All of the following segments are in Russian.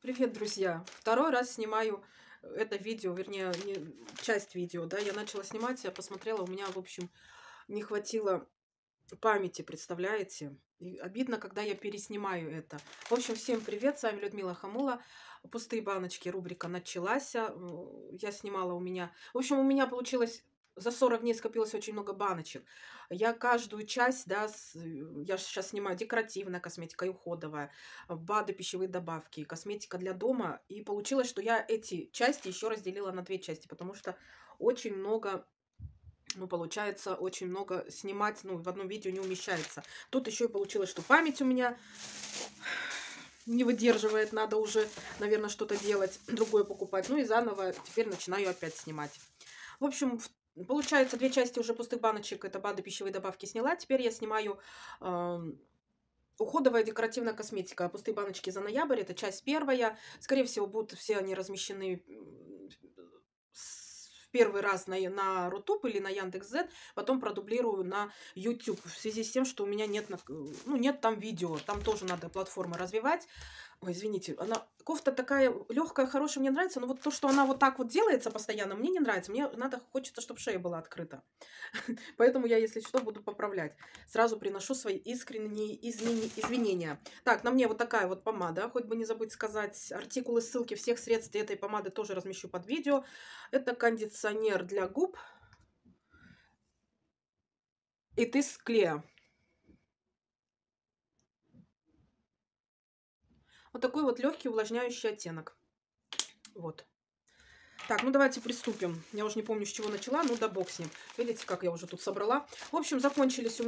Привет, друзья! Второй раз снимаю это видео, вернее, часть видео, да, я начала снимать, я посмотрела, у меня, в общем, не хватило памяти, представляете? И обидно, когда я переснимаю это. В общем, всем привет, с вами Людмила Хамула. Пустые баночки, рубрика началась. Я снимала у меня... В общем, у меня получилось... За 40 дней скопилось очень много баночек. Я каждую часть, да, я сейчас снимаю декоративная косметика и уходовая, БАДы, пищевые добавки, косметика для дома. И получилось, что я эти части еще разделила на две части, потому что очень много, ну, получается, очень много снимать, ну, в одном видео не умещается. Тут еще и получилось, что память у меня не выдерживает, надо уже, наверное, что-то делать, другое покупать. Ну и заново теперь начинаю опять снимать. В общем, получается, две части уже пустых баночек, это БАДы, пищевые добавки сняла. Теперь я снимаю уходовая декоративная косметика. Пустые баночки за ноябрь, это часть первая. Скорее всего, будут все они размещены в первый раз на Рутуб или на Яндекс.Зет, потом продублирую на YouTube, в связи с тем, что у меня нет, ну, нет там видео, там тоже надо платформы развивать. Ой, извините, кофта такая легкая, хорошая, мне нравится, но вот то, что она вот так вот делается постоянно, мне не нравится. Мне хочется, чтобы шея была открыта. Поэтому я, если что, буду поправлять. Сразу приношу свои искренние извинения. Так, на мне вот такая вот помада, хоть бы не забыть сказать. Артикулы, ссылки всех средств этой помады тоже размещу под видео. Это кондиционер для губ. It is Clear. Вот такой вот легкий увлажняющий оттенок. Вот. Так, ну давайте приступим. Я уже не помню, с чего начала, ну да бог с ним. Видите, как я уже тут собрала. В общем, закончилась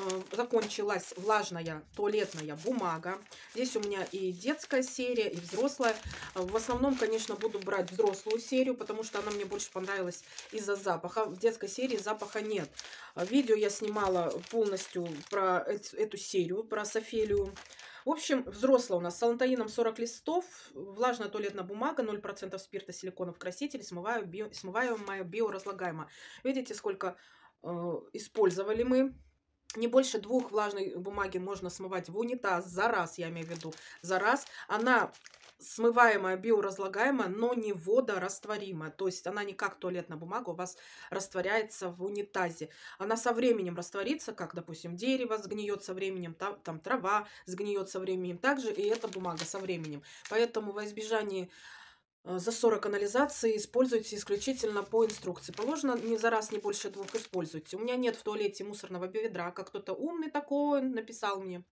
влажная туалетная бумага. Здесь у меня и детская серия, и взрослая. В основном, конечно, буду брать взрослую серию, потому что она мне больше понравилась из-за запаха. В детской серии запаха нет. Видео я снимала полностью про эту серию, про Софелию. В общем, взрослая у нас с алантаином 40 листов, влажная туалетная бумага, 0% спирта, силиконов, красителей, смываемая, биоразлагаемая. Видите, сколько использовали мы. Не больше 2 влажной бумаги можно смывать в унитаз за раз, я имею в виду, за раз. Она смываемая, биоразлагаемая, но не водорастворимая. То есть она не как туалетная бумага у вас растворяется в унитазе. Она со временем растворится, как, допустим, дерево сгниет со временем, там трава сгниет со временем. Также и эта бумага со временем. Поэтому во избежание засора канализации используйте исключительно по инструкции. Положено не за раз, не больше 2 используйте. У меня нет в туалете мусорного ведра, как кто-то умный такой написал мне.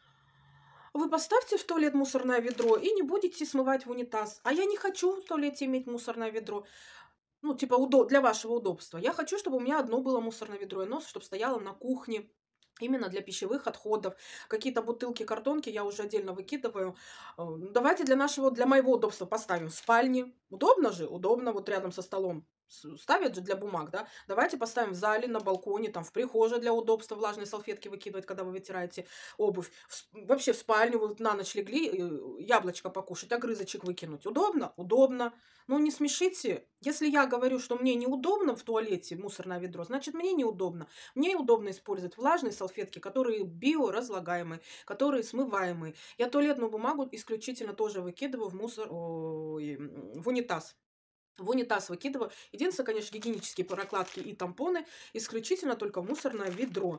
Вы поставьте в туалет мусорное ведро и не будете смывать в унитаз. А я не хочу в туалете иметь мусорное ведро. Ну, типа, для вашего удобства. Я хочу, чтобы у меня одно было мусорное ведро, и оно, чтобы стояло на кухне. Именно для пищевых отходов. Какие-то бутылки, картонки я уже отдельно выкидываю. Давайте для моего удобства поставим в спальне. Удобно же? Удобно, вот рядом со столом. Ставят же для бумаг, да? Давайте поставим в зале, на балконе, там в прихожей для удобства влажные салфетки выкидывать, когда вы вытираете обувь. Вообще в спальню вы на ночь легли, яблочко покушать, огрызочек выкинуть. Удобно? Удобно. Ну не смешите. Если я говорю, что мне неудобно в туалете мусорное ведро, значит мне неудобно. Мне удобно использовать влажные салфетки, которые биоразлагаемые, которые смываемые. Я туалетную бумагу исключительно тоже выкидываю в унитаз. В унитаз выкидываю. Единственное, конечно, гигиенические прокладки и тампоны исключительно только в мусорное ведро.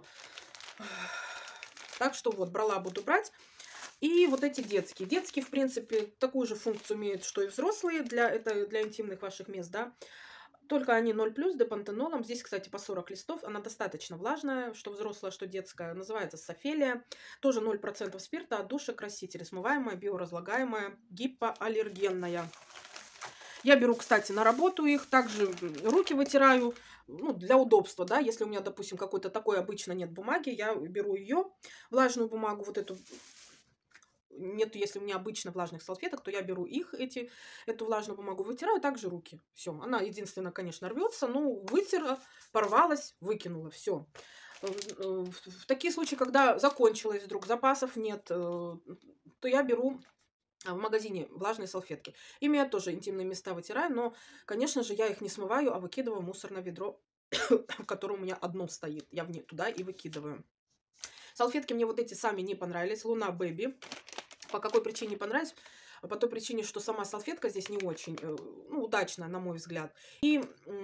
Так что вот, буду брать. И вот эти детские. Детские, в принципе, такую же функцию имеют, что и взрослые, для интимных ваших мест, да. Только они 0+, депантенолом. Здесь, кстати, по 40 листов. Она достаточно влажная, что взрослая, что детская. Называется Софелия. Тоже 0% спирта, отдушек, красители. Смываемая, биоразлагаемая, гипоаллергенная. Я беру, кстати, на работу их. Также руки вытираю. Ну, для удобства, да. Если у меня, допустим, какой-то такой обычно нет бумаги, я беру ее, влажную бумагу, вот эту. Нет, если у меня обычно влажных салфеток, то я беру эту влажную бумагу, вытираю, также руки. Все. Она единственное, конечно, рвется, но вытерла, порвалась, выкинула. Все. В такие случаи, когда закончилось вдруг, запасов нет, то я беру в магазине влажные салфетки. Ими я тоже интимные места вытираю, но, конечно же, я их не смываю, а выкидываю в мусорное ведро, в котором у меня одно стоит. Я туда и выкидываю. Салфетки мне вот эти сами не понравились. Луна Бэби. По какой причине не понравились? По той причине, что сама салфетка здесь не очень, ну, удачная, на мой взгляд. И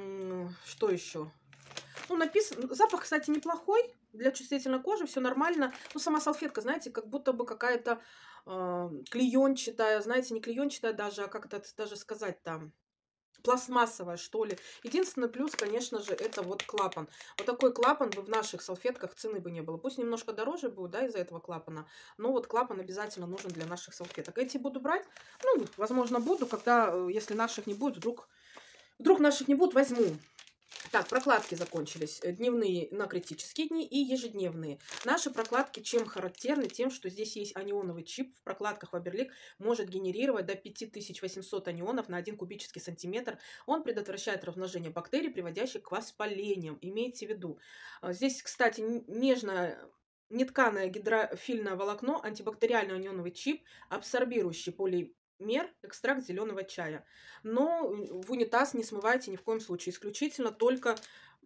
что еще? Ну, написан запах, кстати, неплохой. Для чувствительной кожи все нормально. Ну, сама салфетка, знаете, как будто бы какая-то, клеёнчатая. Знаете, не клеёнчатая даже, а как это даже сказать там, пластмассовая, что ли. Единственный плюс, конечно же, это вот клапан. Вот такой клапан бы в наших салфетках цены бы не было. Пусть немножко дороже будет, да, из-за этого клапана, но вот клапан обязательно нужен для наших салфеток. Эти буду брать, ну, возможно, буду, когда, если наших не будет, вдруг наших не будет, возьму. Так, прокладки закончились. Дневные на критические дни и ежедневные. Наши прокладки чем характерны? Тем, что здесь есть анионовый чип. В прокладках Faberlic может генерировать до 5800 анионов на 1 кубический сантиметр. Он предотвращает размножение бактерий, приводящих к воспалениям. Имейте в виду. Здесь, кстати, нежное нетканое гидрофильное волокно, антибактериальный анионовый чип, абсорбирующий полимер, экстракт зеленого чая. Но в унитаз не смывайте ни в коем случае. Исключительно только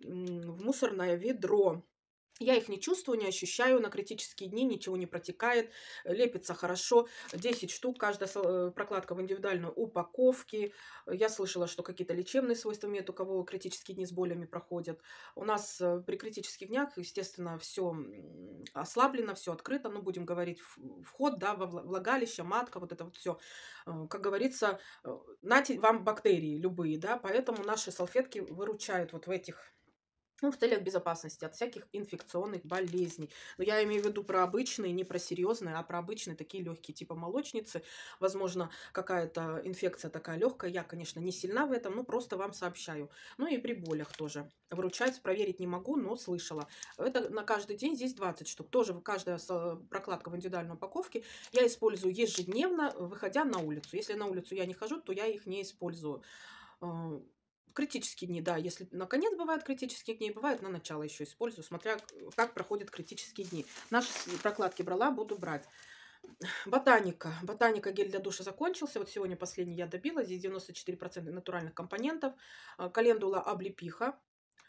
в мусорное ведро. Я их не чувствую, не ощущаю. На критические дни ничего не протекает. Лепится хорошо. 10 штук. Каждая прокладка в индивидуальной упаковке. Я слышала, что какие-то лечебные свойства имеют, у кого критические дни с болями проходят. У нас при критических днях, естественно, все ослаблено, все открыто. Ну, будем говорить, вход, да, во влагалище, матка, вот это вот все. Как говорится, нате вам бактерии любые, да. Поэтому наши салфетки выручают вот в этих, ну, в целях безопасности от всяких инфекционных болезней. Но я имею в виду про обычные, не про серьезные, а про обычные, такие легкие, типа молочницы. Возможно, какая-то инфекция такая легкая. Я, конечно, не сильна в этом, но просто вам сообщаю. Ну и при болях тоже. Выручать, проверить не могу, но слышала. Это на каждый день, здесь 20 штук. Тоже каждая прокладка в индивидуальной упаковке я использую ежедневно, выходя на улицу. Если на улицу я не хожу, то я их не использую. Критические дни, да, если на конец бывают критические дни, бывает на начало еще использую, смотря как проходят критические дни. Наши прокладки брала, буду брать. Ботаника. Ботаника гель для душа закончился. Вот сегодня последний я добила. Здесь 94% натуральных компонентов. Календула облепиха.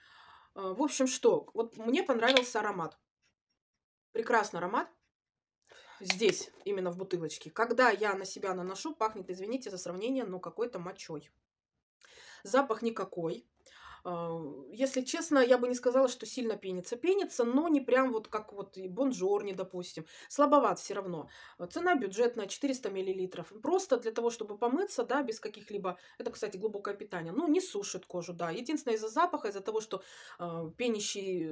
В общем, что? Вот мне понравился аромат. Прекрасный аромат. Здесь, именно в бутылочке. Когда я на себя наношу, пахнет, извините за сравнение, но какой-то мочой. Запах никакой. Если честно, я бы не сказала, что сильно пенится. Пенится, но не прям вот как вот и Бонжорни, допустим. Слабоват все равно. Цена бюджетная, 400 миллилитров. Просто для того, чтобы помыться, да, без каких-либо... Это, кстати, глубокое питание. Ну, не сушит кожу, да. Единственное, из-за запаха, из-за того, что пенящий...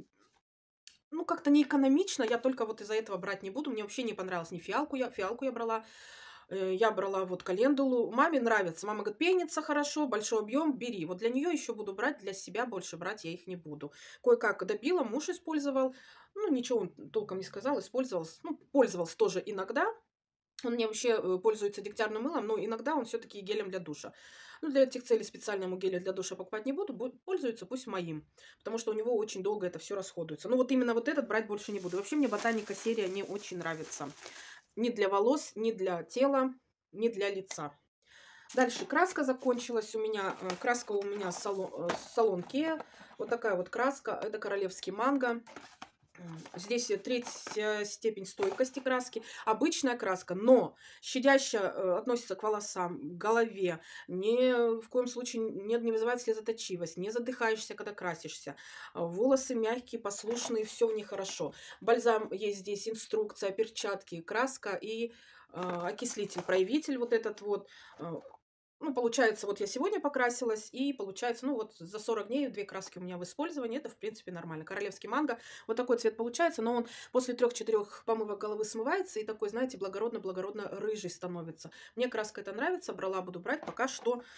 Ну, как-то не экономично. Я только вот из-за этого брать не буду. Мне вообще не понравилось ни фиалку. Фиалку я брала. Я брала вот календулу. Маме нравится. Мама говорит, пенится хорошо, большой объем, бери. Вот для нее еще буду брать, для себя больше брать я их не буду. Кое-как добила, муж использовал. Ну, ничего он толком не сказал, использовал. Ну, пользовался тоже иногда. Он мне вообще пользуется дегтярным мылом, но иногда он все-таки гелем для душа. Ну, для этих целей специальному геля для душа покупать не буду, пользуется пусть моим, потому что у него очень долго это все расходуется. Ну, вот именно вот этот брать больше не буду. Вообще мне ботаника серия не очень нравится. Ни для волос, ни для тела, ни для лица. Дальше краска закончилась у меня. Краска у меня салон Кеа. Вот такая вот краска. Это королевский манго. Здесь 3-я степень стойкости краски. Обычная краска, но щадящая относится к волосам, к голове. Ни в коем случае не вызывает слезоточивость. Не задыхаешься, когда красишься. Волосы мягкие, послушные, все в них хорошо. Бальзам есть здесь, инструкция, перчатки, краска и окислитель, проявитель вот этот вот. Ну, получается, вот я сегодня покрасилась, и получается, ну, вот за 40 дней 2 краски у меня в использовании. Это, в принципе, нормально. Королевский манго. Вот такой цвет получается, но он после 3-4 помывок головы смывается и такой, знаете, благородно-благородно рыжий становится. Мне краска это нравится, брала, буду брать. Пока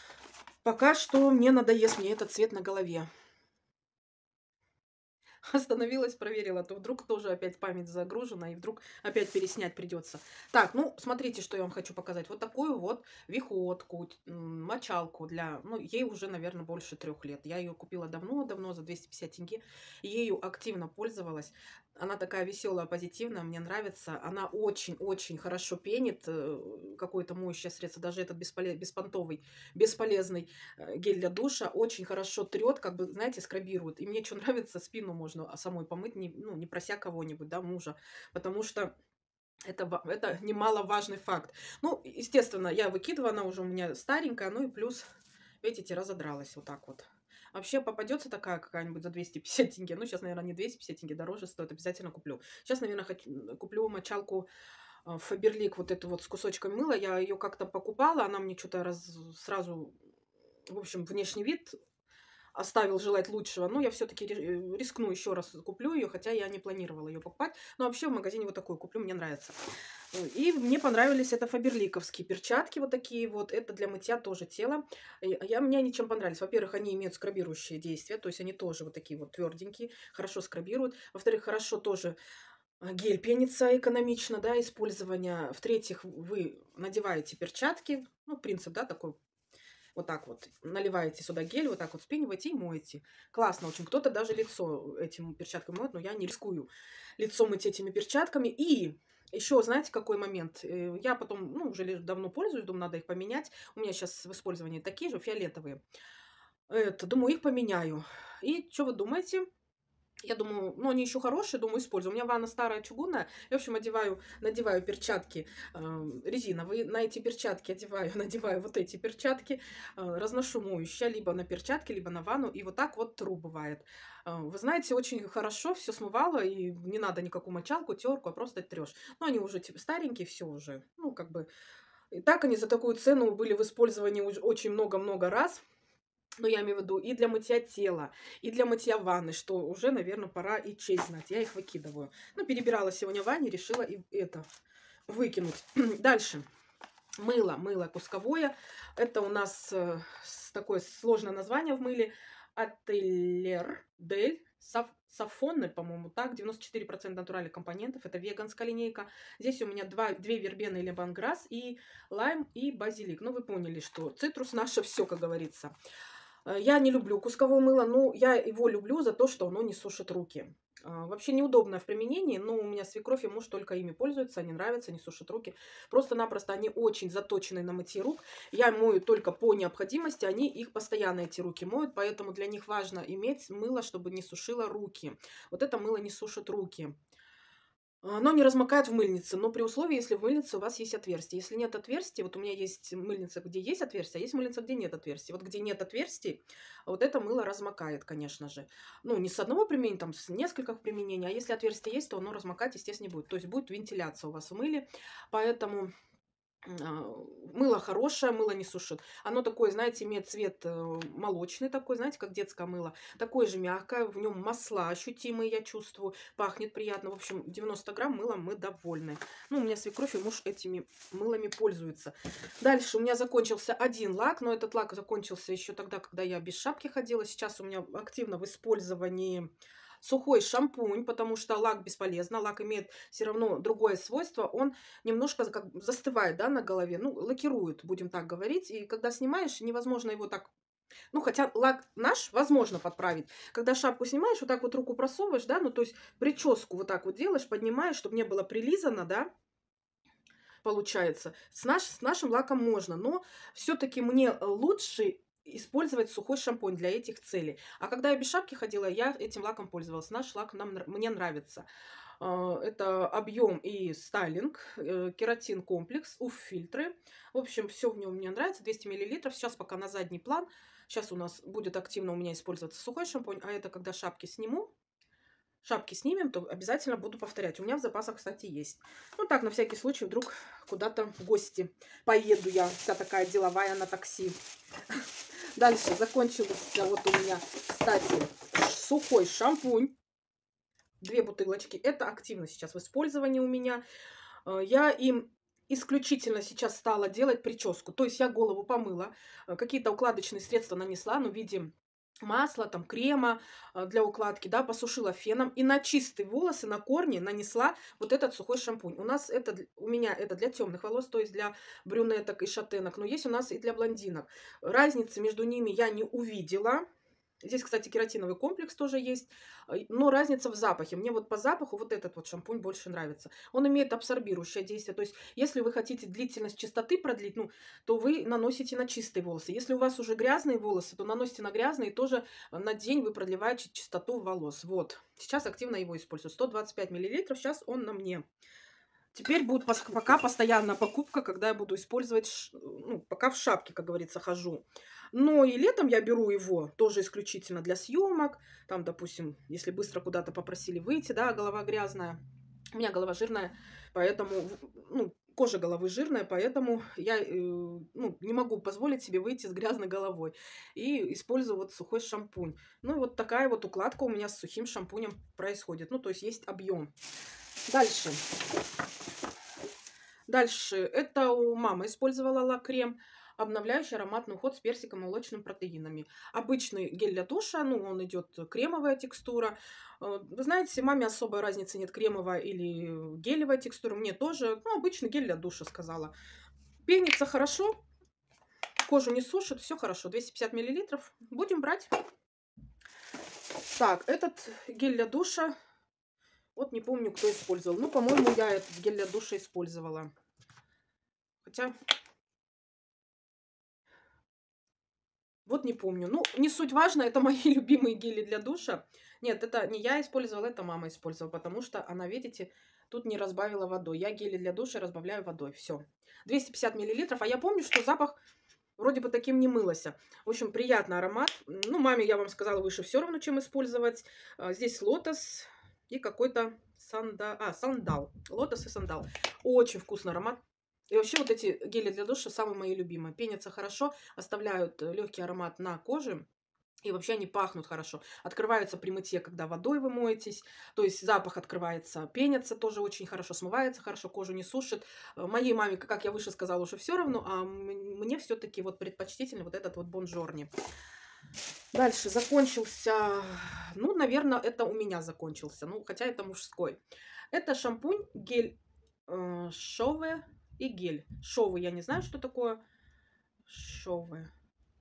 что мне надоест мне этот цвет на голове. Остановилась, проверила, то вдруг тоже опять память загружена, и вдруг опять переснять придется. Так, ну, смотрите, что я вам хочу показать. Вот такую вот виходку, мочалку для... Ну, ей уже, наверное, больше 3 лет. Я ее купила давно-давно за 250 тенге. Ею активно пользовалась. Она такая веселая, позитивная, мне нравится. Она очень-очень хорошо пенит. Какое-то моющее средство, даже этот беспонтовый, бесполезный гель для душа, очень хорошо трет, как бы, знаете, скрабирует. И мне что нравится, спину можно самой помыть, не прося кого-нибудь, да, мужа. Потому что Это немаловажный факт. Ну, естественно, я выкидываю, она уже у меня старенькая, ну и плюс, видите, разодралась вот так вот. Вообще попадется такая какая-нибудь за 250 тенге. Ну, сейчас, наверное, не 250 тенге, дороже стоит, обязательно куплю. Сейчас, наверное, куплю мочалку Фаберлик, вот эту вот с кусочком мыла. Я ее как-то покупала, она мне что-то сразу, в общем, внешний вид оставил желать лучшего. Но я все-таки рискну еще раз куплю ее, хотя я не планировала ее покупать. Но вообще в магазине вот такую куплю, мне нравится. И мне понравились это фаберликовские перчатки вот такие вот. Это для мытья тоже тела. Мне они чем понравились. Во-первых, они имеют скрабирующее действие, то есть они тоже вот такие вот тверденькие, хорошо скрабируют. Во-вторых, хорошо тоже гель пенится экономично, да, использования. В-третьих, вы надеваете перчатки, ну, принцип, да, такой. Вот так вот наливаете сюда гель, вот так вот вспениваете и моете. Классно очень. Кто-то даже лицо этим перчатками моет, но я не рискую лицо мыть этими перчатками. И еще, знаете, какой момент? Я потом, ну, уже давно пользуюсь, думаю, надо их поменять. У меня сейчас в использовании такие же, фиолетовые. Думаю, их поменяю. И что вы думаете? Я думаю, ну, они еще хорошие, думаю, использую. У меня ванна старая, чугунная. Я, в общем, надеваю перчатки резиновые. На эти перчатки надеваю вот эти перчатки. Разношу моющее либо на перчатки, либо на ванну. И вот так вот тру бывает. Вы знаете, очень хорошо все смывало. И не надо никакую мочалку, терку, а просто трешь. Ну, они уже типа старенькие, все уже. Ну, как бы... И так они за такую цену были в использовании очень много-много раз. Ну, я имею в виду и для мытья тела, и для мытья ванны, что уже, наверное, пора и честь знать. Я их выкидываю. Ну, перебирала сегодня в ванне, решила и это выкинуть. Дальше. Мыло кусковое. Это у нас такое сложное название в мыле. Ателер Дель Сафонны, по-моему, так, 94% натуральных компонентов. Это веганская линейка. Здесь у меня две вербены или лемонграсс и лайм и базилик. Ну, вы поняли, что цитрус наше все, как говорится. Я не люблю кусковое мыло, но я его люблю за то, что оно не сушит руки. Вообще неудобно в применении, но у меня свекровь и муж только ими пользуются, они нравятся, они сушат руки. Просто-напросто они очень заточены на мытье рук. Я мою только по необходимости, они их постоянно эти руки моют, поэтому для них важно иметь мыло, чтобы не сушило руки. Вот это мыло не сушит руки. Оно не размокает в мыльнице, но при условии, если в мыльнице у вас есть отверстие. Если нет отверстия, вот у меня есть мыльница, где есть отверстие, а есть мыльница, где нет отверстия. Вот где нет отверстий, вот это мыло размокает, конечно же. Ну, не с одного применения, там с нескольких применений, а если отверстие есть, то оно размокать, естественно, не будет. То есть будет вентиляция у вас в мыле, поэтому... Мыло хорошее, мыло не сушит. Оно такое, знаете, имеет цвет молочный такой, знаете, как детское мыло. Такое же мягкое, в нем масла ощутимые, я чувствую. Пахнет приятно. В общем, 90 грамм мыла мы довольны. Ну, у меня свекровь и муж этими мылами пользуются. Дальше у меня закончился один лак, но этот лак закончился еще тогда, когда я без шапки ходила. Сейчас у меня активно в использовании сухой шампунь, потому что лак бесполезно. Лак имеет все равно другое свойство. Он немножко как застывает, да, на голове. Ну, лакирует, будем так говорить. И когда снимаешь, невозможно его так... Ну, хотя лак наш возможно подправить. Когда шапку снимаешь, вот так вот руку просовываешь, да, ну, то есть прическу вот так вот делаешь, поднимаешь, чтобы не было прилизано, да, получается. С нашим лаком можно, но все-таки мне лучше использовать сухой шампунь для этих целей. А когда я без шапки ходила, я этим лаком пользовалась. Наш лак мне нравится. Это объем и стайлинг, кератин комплекс, уф-фильтры. В общем, все в нем мне нравится. 200 мл. Сейчас пока на задний план. Сейчас у нас будет активно у меня использоваться сухой шампунь. А это когда шапки сниму. Шапки снимем, то обязательно буду повторять. У меня в запасах, кстати, есть. Ну так, на всякий случай, вдруг куда-то в гости поеду я, вся такая деловая на такси. Дальше закончился вот у меня, кстати, сухой шампунь. 2 бутылочки. Это активно сейчас в использовании у меня. Я им исключительно сейчас стала делать прическу. То есть я голову помыла, какие-то укладочные средства нанесла, ну, в виде масла, там, крема для укладки, да, посушила феном и на чистые волосы, на корни нанесла вот этот сухой шампунь. У меня это для темных волос, то есть для брюнеток и шатенок, но есть у нас и для блондинок. Разницы между ними я не увидела. Здесь, кстати, кератиновый комплекс тоже есть, но разница в запахе. Мне вот по запаху вот этот вот шампунь больше нравится. Он имеет абсорбирующее действие, то есть если вы хотите длительность чистоты продлить, ну, то вы наносите на чистые волосы. Если у вас уже грязные волосы, то наносите на грязные, и тоже на день вы продлеваете чистоту волос. Вот, сейчас активно его использую. 125 мл, сейчас он на мне. Теперь будет пока постоянная покупка, когда я буду использовать, ну, пока в шапке, как говорится, хожу. Но и летом я беру его тоже исключительно для съемок. Там, допустим, если быстро куда-то попросили выйти, да, голова грязная. У меня голова жирная, поэтому, ну, кожа головы жирная, поэтому я ну, не могу позволить себе выйти с грязной головой. И использую вот сухой шампунь. Ну, и вот такая вот укладка у меня с сухим шампунем происходит. Ну, то есть есть объем. Дальше. Дальше. Это у мамы использовала лак-крем. Обновляющий ароматный уход с персиком и молочными протеинами. Обычный гель для душа, ну, он идет кремовая текстура. Вы знаете, маме особой разницы нет, кремовая или гелевая текстура. Мне тоже, ну, обычный гель для душа, сказала. Пенится хорошо, кожу не сушит, все хорошо. 250 миллилитров. Будем брать. Так, этот гель для душа, вот не помню, кто использовал. Ну, по-моему, я этот гель для душа использовала. Хотя... Вот не помню. Ну, не суть важно, это мои любимые гели для душа. Нет, это не я использовала, это мама использовала, потому что она, видите, тут не разбавила водой. Я гели для душа разбавляю водой. Все. 250 миллилитров. А я помню, что запах вроде бы таким не мылся. В общем, приятный аромат. Ну, маме, я вам сказала, выше все равно, чем использовать. Здесь лотос и какой-то сандал. Лотос и сандал. Очень вкусный аромат. И вообще вот эти гели для душа самые мои любимые. Пенятся хорошо, оставляют легкий аромат на коже. И вообще они пахнут хорошо. Открываются при мытье, когда водой вы моетесь. То есть запах открывается, пенится тоже очень хорошо, смывается хорошо, кожу не сушит. Моей маме, как я выше сказала, уже все равно, а мне все-таки вот предпочтительный вот этот вот Бонжорни. Дальше закончился, ну, наверное, это у меня закончился, ну, хотя это мужской. Это шампунь, гель Шове и гель. Шовы, я не знаю, что такое. Шовы.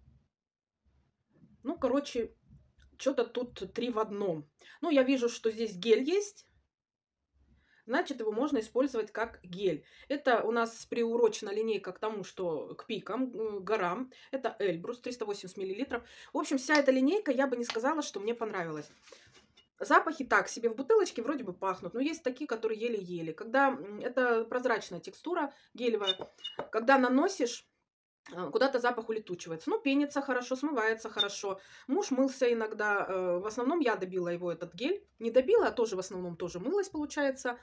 Ну, короче, что-то тут 3 в одном. Ну, я вижу, что здесь гель есть. Значит, его можно использовать как гель. Это у нас приурочена линейка к тому, что к пикам, горам. Это Эльбрус, 380 мл. В общем, вся эта линейка, я бы не сказала, что мне понравилась. Запахи так себе в бутылочке вроде бы пахнут, но есть такие, которые еле-еле. Когда это прозрачная текстура гелевая, когда наносишь, куда-то запах улетучивается. Ну, пенится хорошо, смывается хорошо. Муж мылся иногда. В основном я добила его этот гель. Не добила, а тоже в основном тоже мылась, получается.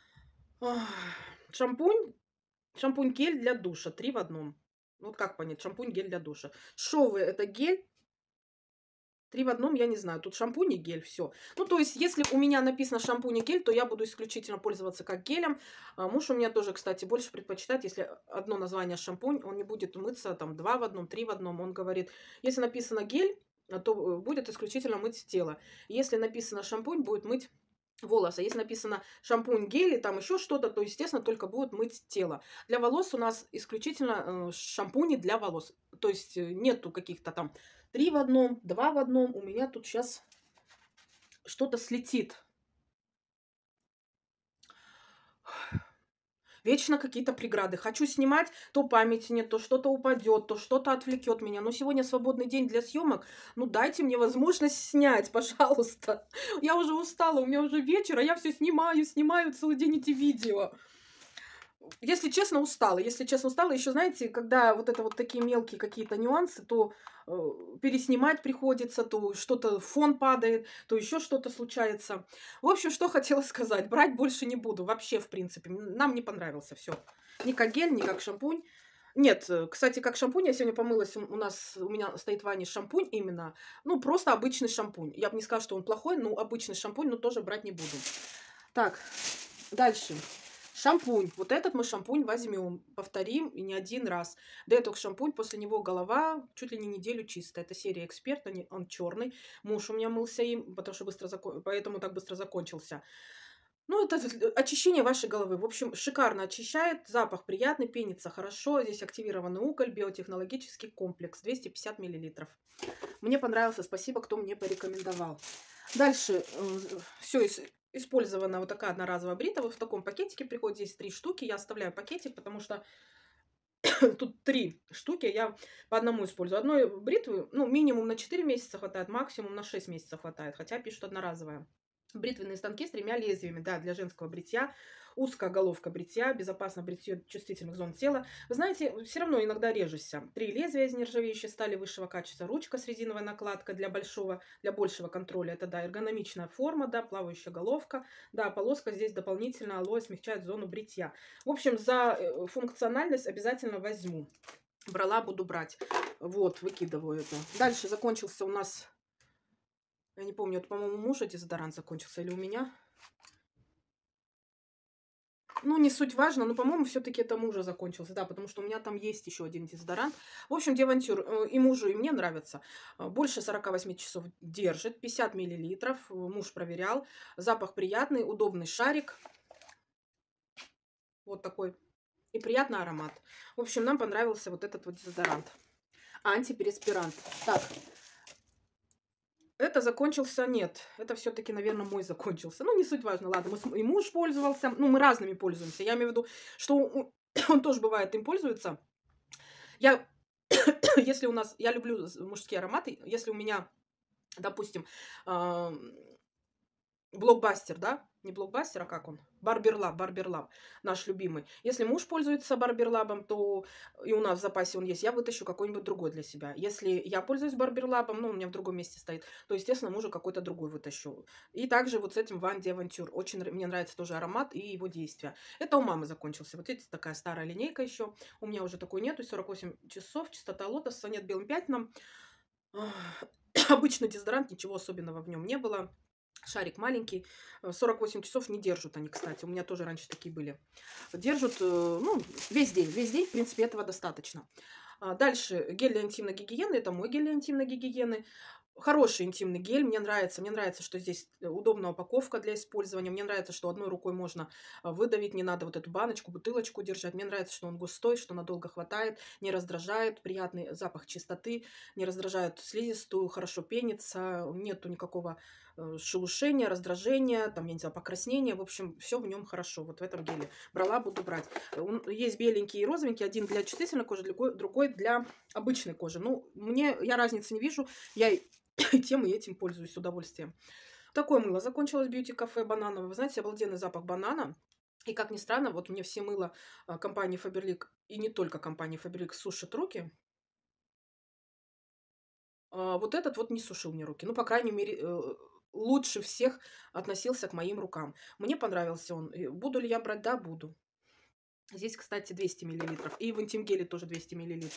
Шампунь. Шампунь-гель для душа. 3 в одном. Вот как понять? Шампунь-гель для душа. Шовы — это гель. 3 в одном, я не знаю. Тут шампунь и гель, все. Ну, то есть, если у меня написано шампунь и гель, то я буду исключительно пользоваться как гелем. Муж у меня тоже, кстати, больше предпочитает, если одно название шампунь, он не будет мыться там 2 в одном, 3 в одном. Он говорит, если написано гель, то будет исключительно мыть тело. Если написано шампунь, будет мыть волосы. Если написано шампунь, гель и там еще что-то, то, естественно, только будет мыть тело. Для волос у нас исключительно шампуни для волос. То есть нету каких-то там 3 в одном, 2 в одном. У меня тут сейчас что-то слетит. Вечно какие-то преграды. Хочу снимать, то памяти нет, то что-то упадет, то что-то отвлекет меня. Но сегодня свободный день для съемок. Ну, дайте мне возможность снять, пожалуйста. Я уже устала, у меня уже вечер, а я все снимаю целый день эти видео. Если честно, устала. Если честно, устала. Еще, знаете, когда вот это вот такие мелкие какие-то нюансы, то переснимать приходится, то что-то фон падает, то еще что-то случается. В общем, что хотела сказать. Брать больше не буду. Вообще, в принципе. Нам не понравился все. Ни как гель, ни как шампунь. Нет, кстати, как шампунь, я сегодня помылась, у меня стоит в ванне шампунь именно, ну, просто обычный шампунь. Я бы не сказала, что он плохой, но обычный шампунь, но тоже брать не буду. Так, дальше. Шампунь. Вот этот мы шампунь возьмем. Повторим и не один раз. До этого шампунь, после него голова чуть ли не неделю чистая. Это серия «Эксперт», он черный. Муж у меня мылся им, поэтому так быстро закончился. Ну, это очищение вашей головы. В общем, шикарно очищает. Запах приятный, пенится хорошо. Здесь активированный уголь, биотехнологический комплекс. 250 мл. Мне понравился. Спасибо, кто мне порекомендовал. Дальше все использована вот такая одноразовая бритва. Вот в таком пакетике приходит. Здесь 3 штуки. Я оставляю пакетик, потому что тут 3 штуки. Я по одному использую. Одной бритвы, ну, минимум на 4 месяца хватает, максимум на 6 месяцев хватает. Хотя пишут одноразовая. Бритвенные станки с 3 лезвиями, да, для женского бритья. Узкая головка бритья, безопасно бритье чувствительных зон тела. Вы знаете, все равно иногда режешься. 3 лезвия из нержавеющей стали высшего качества. Ручка с резиновой накладкой для большего контроля. Это, да, эргономичная форма, да, плавающая головка. Да, полоска здесь дополнительно алоэ смягчает зону бритья. В общем, за функциональность обязательно возьму. Брала, буду брать. Вот, выкидываю это. Дальше закончился у нас... Я не помню, это, по-моему, мужа дезодорант закончился или у меня. Ну, не суть важно, но, по-моему, все-таки это мужа закончился, да, потому что у меня там есть еще один дезодорант. В общем, Девантюр и мужу, и мне нравится. Больше 48 часов держит, 50 миллилитров, муж проверял. Запах приятный, удобный шарик. Вот такой. И приятный аромат. В общем, нам понравился вот этот вот дезодорант. Антиперспирант. Так. Это закончился, нет, это все-таки, наверное, мой закончился. Ну, не суть важно, ладно, и муж пользовался, ну, мы разными пользуемся. Я имею в виду, что он тоже бывает им пользуется. Я, если у нас, я люблю мужские ароматы, если у меня, допустим, блокбастер, да, не блокбастер, а как он? Барберлаб, наш любимый. Если муж пользуется Барберлабом, то и у нас в запасе он есть, я вытащу какой-нибудь другой для себя. Если я пользуюсь Барберлабом, ну, у меня в другом месте стоит, то, естественно, мужу какой-то другой вытащу. И также вот с этим Ван Девантюр. Очень мне нравится тоже аромат и его действия. Это у мамы закончился. Вот видите, такая старая линейка еще. У меня уже такой нету, 48 часов, чистота лотоса, нет белым пятнам. Обычный дезодорант, ничего особенного в нем не было. Шарик маленький, 48 часов не держат они, кстати. У меня тоже раньше такие были. Держат, ну, весь день. Весь день, в принципе, этого достаточно. Дальше гель для интимной гигиены. Это мой гель для интимной гигиены. Хороший интимный гель, мне нравится. Мне нравится, что здесь удобная упаковка для использования. Мне нравится, что одной рукой можно выдавить, не надо вот эту баночку, бутылочку держать. Мне нравится, что он густой, что надолго хватает, не раздражает, приятный запах чистоты, не раздражает слизистую, хорошо пенится, нету никакого шелушения, раздражения, там, я не знаю, покраснения. В общем, все в нем хорошо, вот в этом геле. Брала, буду брать. Есть беленький и розовенький, один для чувствительной кожи, другой для обычной кожи. Ну, я разницы не вижу, я и тем, и этим пользуюсь с удовольствием. Такое мыло закончилось бьюти-кафе банановое. Вы знаете, обалденный запах банана. И, как ни странно, вот мне все мыла компании Faberlic, и не только компании Faberlic, сушат руки. Вот этот вот не сушил мне руки. Ну, по крайней мере, лучше всех относился к моим рукам. Мне понравился он. Буду ли я брать? Да, буду. Здесь, кстати, 200 мл. И в интим-геле тоже 200 мл.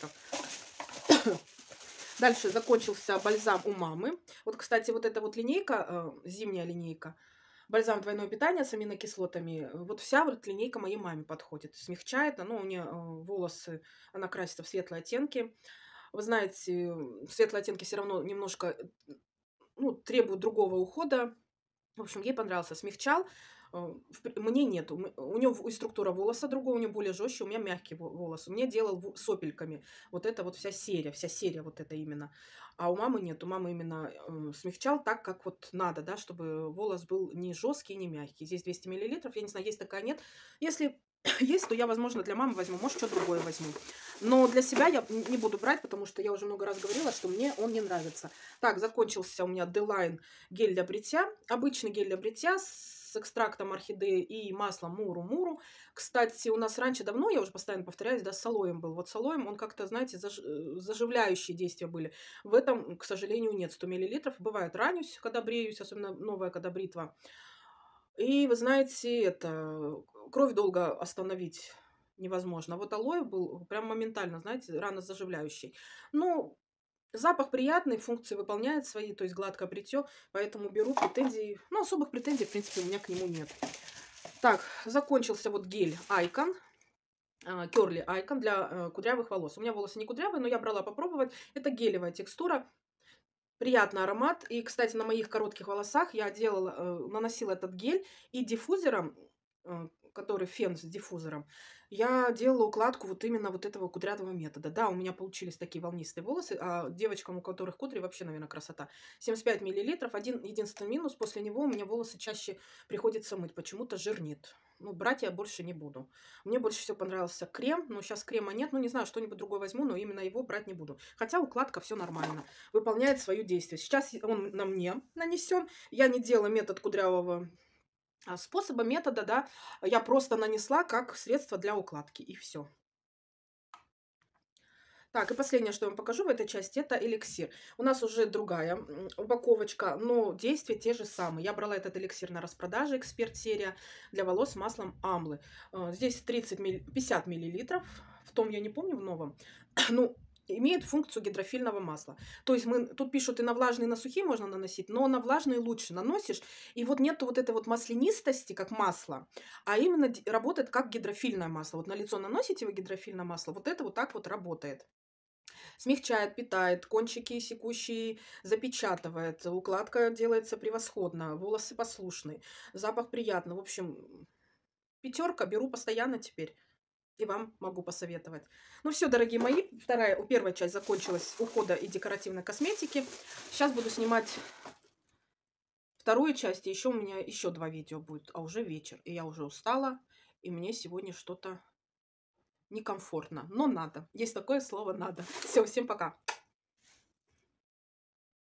Дальше закончился бальзам у мамы. Вот, кстати, вот эта вот линейка, зимняя линейка, бальзам двойное питание с аминокислотами, вот вся вот линейка моей маме подходит. Смягчает, ну, у нее волосы, она красится в светлые оттенки. Вы знаете, светлые оттенки все равно немножко, ну, требуют другого ухода. В общем, ей понравился. Смягчал. Мне нет. У него и структура волоса другая, у него более жестче, у меня мягкий волос. Мне делал сопельками. Вот это вот вся серия вот это именно. А у мамы нет. У мамы именно смягчал так, как вот надо, да, чтобы волос был не жесткий, не мягкий. Здесь 200 мл. Я не знаю, есть такая, нет. Если есть, то я, возможно, для мамы возьму, может, что другое возьму. Но для себя я не буду брать, потому что я уже много раз говорила, что мне он не нравится. Так, закончился у меня D-Line гель для бритья. Обычный гель для бритья с экстрактом орхидеи и маслом муру-муру. Кстати, у нас раньше давно, я уже постоянно повторяюсь, да, с алоем был. Вот с алоем он как-то, знаете, заживляющие действия были. В этом, к сожалению, нет. 100 мл. Бывает, ранюсь, когда бреюсь, особенно новая, когда бритва. И вы знаете, это кровь долго остановить невозможно. А вот алоэ был прям моментально, знаете, рано заживляющий. Ну, запах приятный, функции выполняет свои, то есть гладкое бритье, поэтому беру претензий. Ну, особых претензий, в принципе, у меня к нему нет. Так, закончился вот гель Icon. Curly Icon для кудрявых волос. У меня волосы не кудрявые, но я брала попробовать. Это гелевая текстура. Приятный аромат. И, кстати, на моих коротких волосах я наносила этот гель и диффузером, который фен с диффузором, Я делала укладку вот именно вот этого кудрявого метода. Да, у меня получились такие волнистые волосы, а девочкам, у которых кудри, вообще, наверное, красота. 75 миллилитров. Один единственный минус, после него у меня волосы чаще приходится мыть, почему-то жирнит. Ну, брать я больше не буду. Мне больше всего понравился крем, но сейчас крема нет, ну, не знаю, что-нибудь другое возьму, но именно его брать не буду. Хотя укладка все нормально, выполняет свое действие. Сейчас он на мне нанесен, я не делала метод кудрявого способа, метода, да, я просто нанесла как средство для укладки, и все. Так, и последнее, что я вам покажу в этой части, это эликсир. У нас уже другая упаковочка, но действия те же самые. Я брала этот эликсир на распродаже, эксперт серия для волос с маслом амлы. Здесь 50 миллилитров, в том я не помню, в новом. Ну, имеет функцию гидрофильного масла. То есть мы тут пишут и на влажные, и на сухие можно наносить, но на влажные лучше наносишь. И вот нету вот этой вот маслянистости, как масло, а именно работает как гидрофильное масло. Вот на лицо наносите вы гидрофильное масло, вот это вот так вот работает. Смягчает, питает, кончики секущие запечатывает, укладка делается превосходно, волосы послушные, запах приятный. В общем, пятерка, беру постоянно теперь. И вам могу посоветовать. Ну все, дорогие мои, первая часть закончилась ухода и декоративной косметики. Сейчас буду снимать вторую часть, и еще у меня еще 2 видео будет, а уже вечер. И я уже устала, и мне сегодня что-то некомфортно. Но надо. Есть такое слово «надо». Все, всем пока.